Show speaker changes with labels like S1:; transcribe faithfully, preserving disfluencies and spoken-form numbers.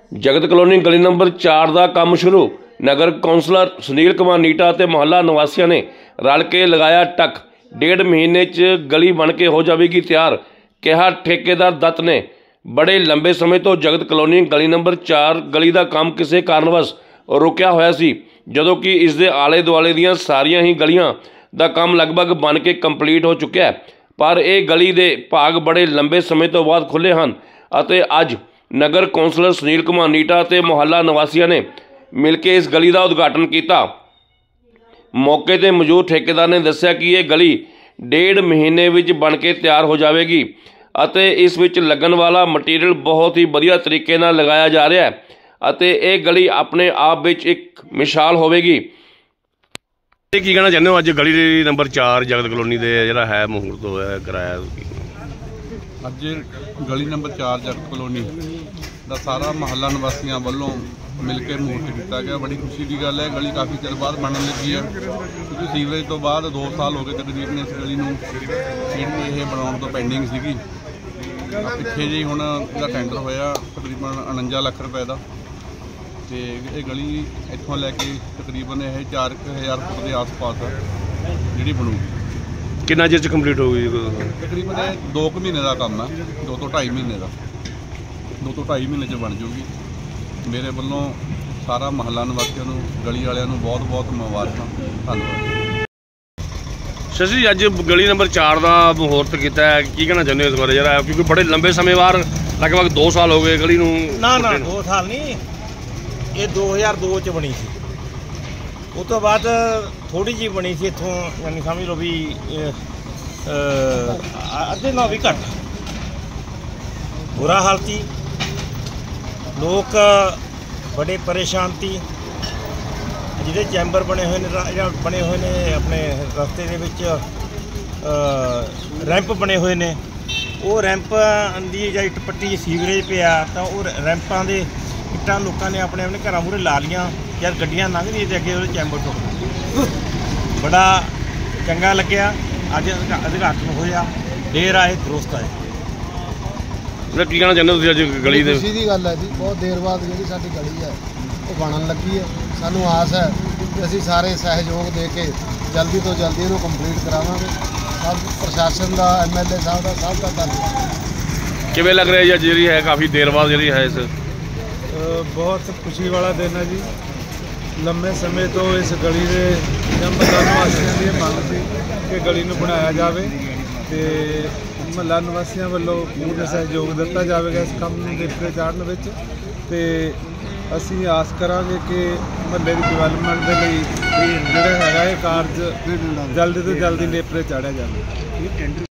S1: जगत कॉलोनी गली नंबर चार का काम शुरू। नगर कौंसलर सुनील कुमार नीटा ते मुहल्ला निवासियों ने रल के लगाया टक। डेढ़ महीने च गली बन के हो जाएगी तैयार, कहा ठेकेदार दत्त ने। बड़े लंबे समय तो जगत कॉलोनी गली नंबर चार गली का काम किसी कारणवश रुकिया होया सी, जदों कि इस दे आले दुआले दीयां सारियां ही गलियां दा काम लगभग बन के कंप्लीट हो चुका है। पर यह गली दे भाग बड़े लंबे समय तो बाद खुले हैं अते अज नगर कौंसलर सुनील कुमार नीटा ते मुहल्ला निवासियों ने मिलकर इस गली का उद्घाटन किया। मौके पर मौजूद ठेकेदार ने दस्सिया कि यह गली डेढ़ महीने विच बन के तैयार हो जाएगी अते इस विच लगन वाला मटीरियल बहुत ही वधिया तरीके नाल लगाया जा रहा है अते यह गली अपने आप विच एक मिसाल होवेगी।
S2: की कहना चाहते हो अज गली नंबर चार जगत कॉलोनी दे जिहड़ा है मुहूर्त होया कराया?
S3: अज गली नंबर चार जगत कॉलोनी का सारा मुहल्ला निवासियों वालों मिलकर मुहूर्त किया गया। बड़ी खुशी की गल है, गली काफ़ी चिर बाद बनने लगी है क्योंकि सीवरेज तो बाद दो साल हो गए तकरीबन इस गली में जी बनाने तो पेंडिंग सी। पिछे जी हुण इसका टेंडर होया तकरीबन उनंजा लाख रुपए का, तो ये गली इतों लैके तकरीबन यह चार हज़ार फुट के आस पास जी बनूगी।
S2: कितना चिर कंप्लीट हो गई?
S3: तकरीबन दो कु महीने का काम है, दो तो ढाई महीने का, दो तो ढाई महीने च बन जूगी। मेरे वालों सारा महल्ला निवासियों गली वालों बहुत बहुत मुबारक। धन्यवाद।
S2: शशि जी, अज गली नंबर चार का मुहूर्त किया है, की कहना चाहते हो इस बारे जरा, क्योंकि बड़े लंबे समय बाद लगभग दो साल हो गए गली नूं?
S4: ना ना दो साल नहीं, ये दो हज़ार दो च बनी सी, उस तो बाद थोड़ी जी बनी सी इतों, यानी समझ लो भी अद्धे ना भी घट बुरा हाल थी। लोग बड़े परेशान थी। जिहड़े चैंबर बने हुए ने बने हुए ने अपने रस्ते दे विच रैंप बने हुए ने, वो रैंप की ਜਾਂ ਇੱਟ ਪੱਟੀ सीवरेज पिया तो वो रैंपां दे ਇੱਟਾਂ लोगों ने अपने अपने घरों मूहरे ला लियां। यार गड्डियां लंघ दी ते अगे वो चैंबर टुट बड़ा चंगा लग्या। अज उद्घाटन होया, देर आए दुरुस्त आए।
S2: की कहना चाहते हो अज गली दे?
S5: खुशी की गल है जी, बहुत देर बाद जी साडी गली है वो बनन लगी है। सानू आस है कि असीं सारे सहयोग दे के जल्दी तो जल्दी इहनूं कंप्लीट करावांगे। सब प्रशासन का, एम एल ए साहब का, सब का धन्यवाद।
S2: किवें लग रहा है जी है काफ़ी देर बाद जी है इस?
S6: बहुत खुशी वाला दिन है जी। लंबे समय तो इस गली के महल्ला निवासियों की मंग सी कि गली नूं बनाया जाए, तो महल्ला निवासियों वालों पूर्ण सहयोग दिता जाएगा इस काम नूं निपटे चाढ़न विच, ते असीं आस करांगे कि महल्ले की डिवेलपमेंट के लिए जिहड़ा हैगा ये कारज जल्दी तो जल्दी नेपरे चाढ़िया जाए।